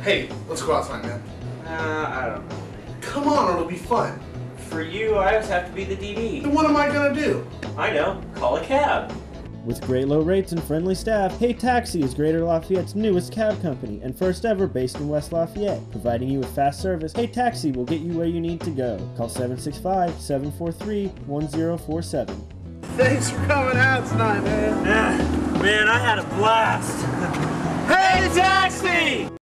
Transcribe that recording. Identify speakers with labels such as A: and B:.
A: Hey, let's go outside, man.
B: I don't know.
A: Come on, it'll be fun.
B: For you, I always have to be the DD.
A: Then what am I gonna do?
B: I know. Call a cab.
C: With great low rates and friendly staff, Hey Taxi is Greater Lafayette's newest cab company and first ever based in West Lafayette. Providing you with fast service, Hey Taxi will get you where you need to go. Call 765-743-1047.
A: Thanks for coming out tonight, man.
B: Man, I had a blast. Hey, taxi!